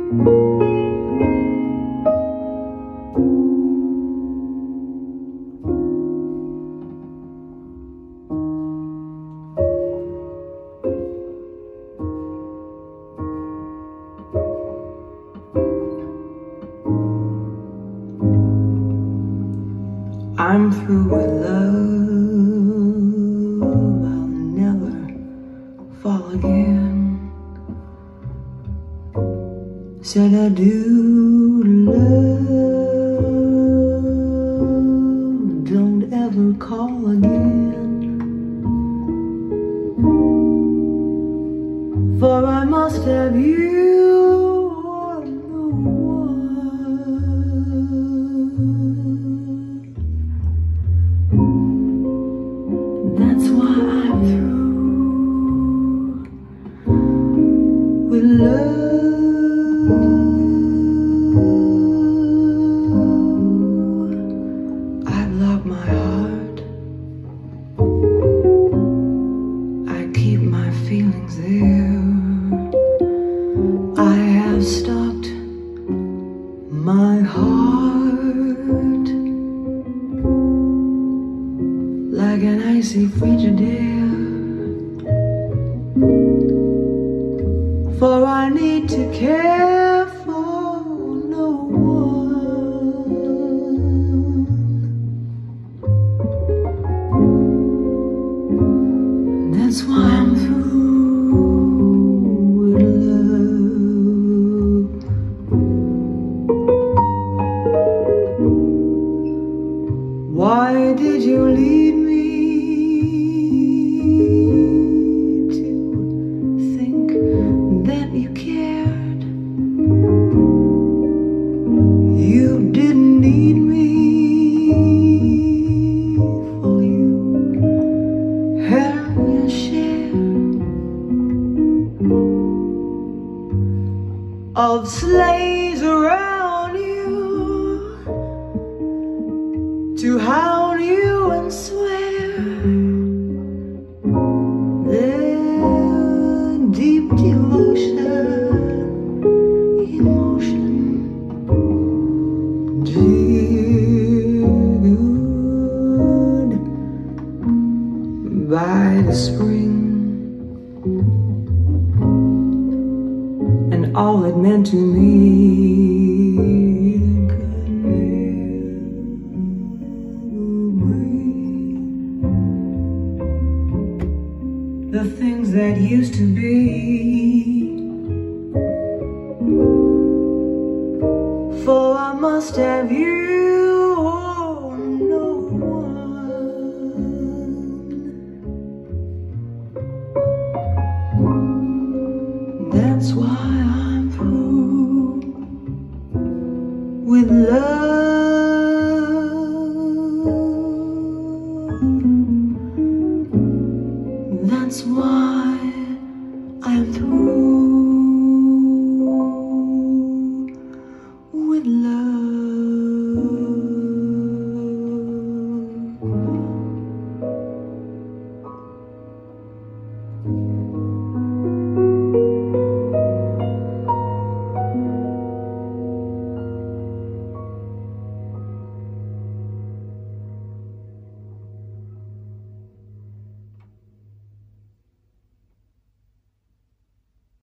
I'm through with love, I'll never fall again. Said I do love, don't ever call again. For I must have you or no one. That's why I'm through with love. I've locked my heart, I keep my feelings there. I have stopped my heart like an icy Frigidaire. For I need to care for no one. That's why I'm through with love. Why did you lead me to think that you cared? You didn't need me, for you had your share of slaves around you to hound you and swear their deep emotion, dear by the spring, and all it meant to me. The things that used to be, for I must have you or no one. That's why I'm through.